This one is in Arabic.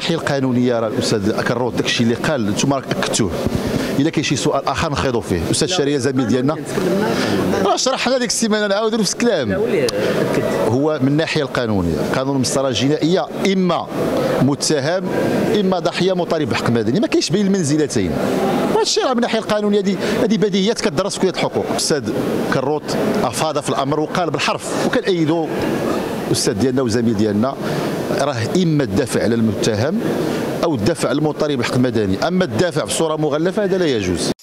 الناحيه القانونيه راه الاستاذ كنروض داك الشيء اللي قال انتم راك اكدتوه. الا كاين شي سؤال اخر نخيضوا فيه استاذ شريه زميل ديالنا راه شرحنا ديك السيمانه نعاودوا نفس الكلام. هو من الناحيه القانونيه قانون المسطره الجنائيه اما متهم اما ضحيه مطالب بحق مدني، ما كاينش بين المنزلتين. هذا الشيء راه من الناحيه القانونيه هذه بديهيات كدرس في كليه الحقوق. الاستاذ كروت افاض في الامر وقال بالحرف وكنأيدوا الاستاذ ديالنا وزميل ديالنا راه اما الدافع على المتهم او الدافع على المطالب بحق مدني، اما الدافع بصوره مغلفه هذا لا يجوز.